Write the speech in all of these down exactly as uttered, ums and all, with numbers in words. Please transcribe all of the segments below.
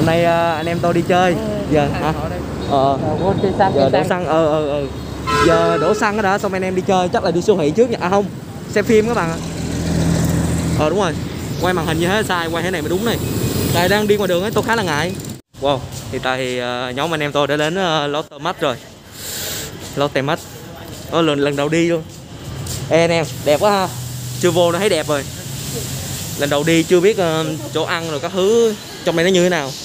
hôm nay uh, anh em tôi đi chơi. Ừ, giờ hả? Ờ, giờ đổ xăng. Ờ ờ ờ. Giờ đổ xăng đó xong anh em đi chơi, chắc là đi siêu thị trước nha. À không, xem phim các bạn ạ. Ờ đúng rồi. Quay màn hình như thế sai, quay thế này mới đúng này. Tại đang đi ngoài đường ấy, tôi khá là ngại. Wow, hiện tại thì uh, nhóm anh em tôi đã đến uh, Lotte Mart rồi. Lotte Mart. Đó, lần lần đầu đi luôn. Ê anh em, đẹp quá ha. Chưa vô nó thấy đẹp rồi. Lần đầu đi chưa biết uh, chỗ ăn rồi các thứ trong đây nó như thế nào.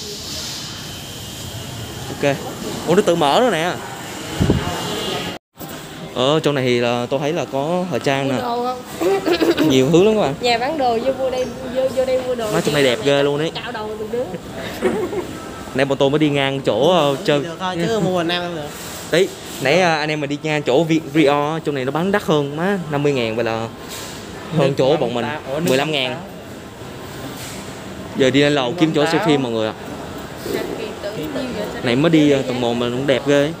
Ok. Ủa nó tự mở rồi nè. Ở trong này thì là tôi thấy là có thời trang nè. Nhiều thứ lắm các bạn. Nhà bán đồ vô vô đây vô, vô đây mua đồ. Nói trong này đẹp ghê luôn đấy. Cạo đầu từng đứa. Nãy bọn tôi mới đi ngang chỗ uh, chơi. Được thôi chứ mua Nam em được. Đấy, nãy uh, anh em mình đi ngang chỗ Rio, trong này nó bán đắt hơn má, năm mươi ngàn vậy là hơn chỗ bọn mình mười lăm ngàn. Giờ đi lên lầu kiếm chỗ xem phim mọi người ạ. Này mới đi uh, tầng một mà cũng đẹp ghê.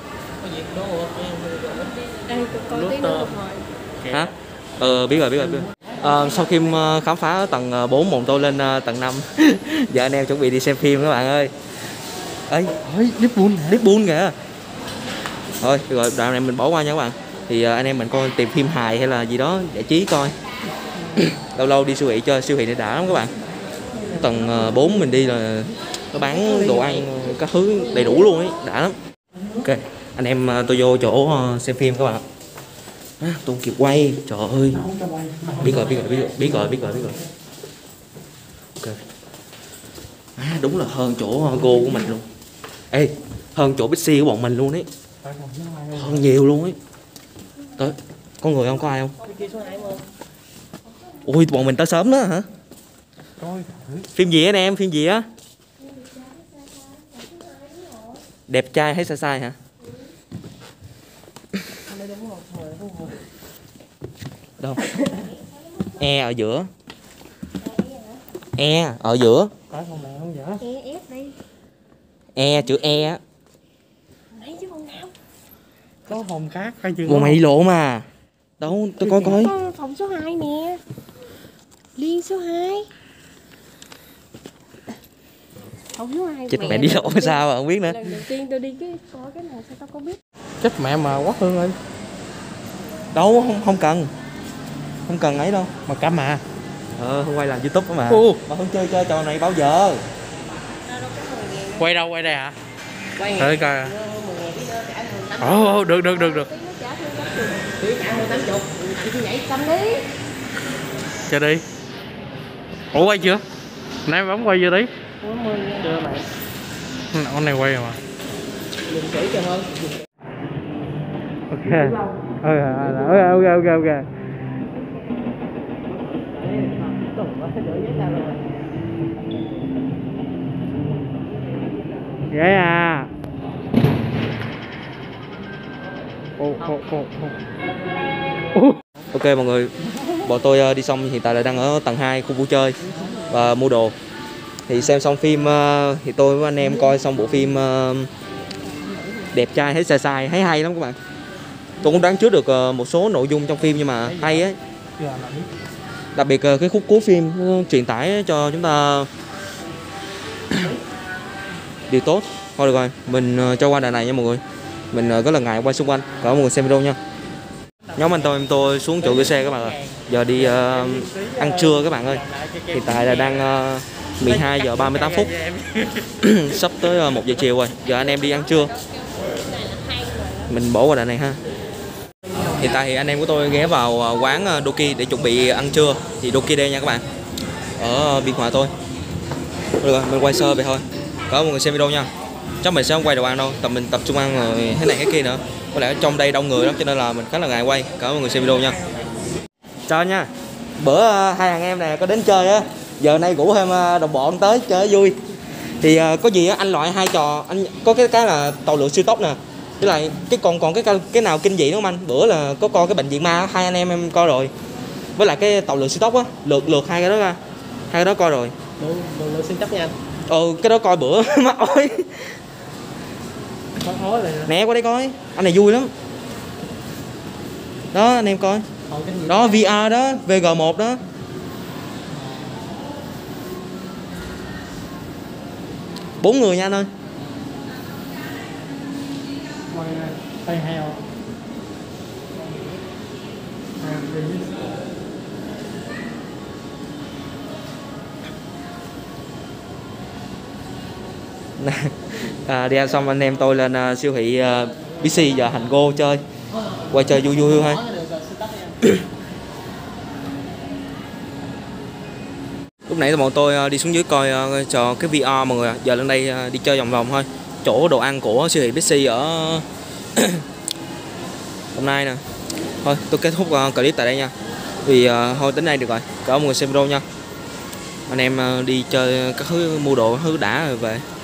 Hả? Ờ biết rồi biết rồi biết rồi. À, sau khi uh, khám phá tầng bốn bọn tôi lên uh, tầng năm. Giờ anh em chuẩn bị đi xem phim các bạn ơi. Ê, ơi, Deadpool, Deadpool kìa. Thôi, rồi đoạn này mình bỏ qua nha các bạn. Thì uh, anh em mình coi tìm phim hài hay là gì đó giải trí coi. Lâu lâu đi siêu thị chơi, siêu thị này đã lắm các bạn. Tầng uh, bốn mình đi là nó bán đồ ăn các thứ đầy đủ luôn ấy, đã lắm. Ok, anh em uh, tôi vô chỗ uh, xem phim các bạn. À, tôi kịp quay, trời ơi. Biết rồi, biết rồi, biết rồi, biết rồi, biết rồi, biết rồi. Ok. À, đúng là hơn chỗ uh, Go của mình luôn. Ê, hơn chỗ Bixi của bọn mình luôn ấy. Hơn nhiều luôn ấy. Tới, có người không, có ai không? Ui, bọn mình tới sớm đó hả? Phim gì anh em, phim gì á? Đẹp trai hay sai sai hả? Đâu? E ở giữa. E ở giữa. E chữ E á. Có phòng khác hay chưa? Bộ mày đi lộ mà. Đâu, tôi coi coi. Có phòng số hai nè. Liên số hai. Phòng số hai. Chết mẹ đi lộ sao mà không biết nữa. Lần đầu tiên tôi đi cái coi cái này sao tao có biết. Chết mẹ mà quá Hương ơi. Đâu không không cần. Không cần ấy đâu. Mà cả mà. Ờ, Hương quay làm YouTube đó mà. Ừ. Mà Hương chơi chơi trò này bao giờ? Quay đâu, quay đây hả? Quay thử coi. Ồ, oh, được được được được. Chờ đi. Ủa quay chưa? Nãy bấm quay chưa tí? Chưa bạn. Con này quay rồi mà. Đừng chỉ cho hơn. Ok. Ok ok ok ok. Vậy à. Ô, ô, ô, ô. Ok mọi người, bọn tôi đi xong hiện tại là đang ở tầng hai khu vui chơi và mua đồ. Thì xem xong phim thì tôi với anh em coi xong bộ phim Đẹp trai thấy sai sai, thấy hay lắm các bạn. Tôi cũng đoán trước được một số nội dung trong phim nhưng mà hay ấy. Đặc biệt cái khúc cuối phim truyền tải cho chúng ta điều tốt. Thôi được rồi, mình cho qua đoạn này nha mọi người. Mình rất là ngại quay xung quanh. Cảm ơn mọi người xem video nha. Nhóm anh tôi em tôi xuống chỗ gửi xe các bạn ơi. Giờ đi uh, ăn trưa các bạn ơi. Hiện tại là đang uh, mười hai giờ ba mươi tám phút. Sắp tới uh, một giờ chiều rồi. Giờ anh em đi ăn trưa. Mình bỏ qua đoạn này ha. Hiện tại thì anh em của tôi ghé vào quán Doki để chuẩn bị ăn trưa. Thì Doki đây nha các bạn. Ở biên hòa tôi. Được rồi, mình quay sơ về thôi. Cảm ơn mọi người xem video nha. Chắc mình sẽ không quay đồ ăn đâu, tầm mình tập trung ăn rồi thế này cái kia nữa. Có lẽ trong đây đông người lắm cho nên là mình khá là ngại quay. Cảm ơn mọi người xem video nha. Chào nha. Bữa hai thằng em này có đến chơi á, giờ nay rủ thêm đồng bọn tới chơi vui. Thì có gì á anh loại hai trò, anh có cái cái là tàu lượn siêu tốc nè. Với lại cái còn còn cái cái nào kinh dị đúng không anh? Bữa là có coi cái bệnh viện ma hai anh em em coi rồi. Với lại cái tàu lượn siêu tốc á, lượt lượt hai cái đó ra. Hai cái đó coi rồi. Lượn lượn siêu tốc nha anh. Ừ, cái đó coi bữa mắt ơi. Nè qua đây coi, anh này vui lắm. Đó anh em coi. Đó vê rờ đó, vê giê một đó. Bốn người nha anh ơi. Tay heo. À, đi ăn xong anh em tôi lên uh, siêu thị uh, Bixi giờ Hành Go chơi, qua chơi vui vui thôi. Lúc nãy bọn tôi uh, đi xuống dưới coi uh, cho cái vê rờ mọi người ạ. Giờ lên đây uh, đi chơi vòng vòng thôi. Chỗ đồ ăn của siêu thị Bixi ở hôm nay nè. Thôi tôi kết thúc uh, clip tại đây nha. Vì uh, thôi đến đây được rồi. Cảm ơn mọi người xem video nha. Anh em uh, đi chơi các thứ mua đồ các thứ đã rồi về.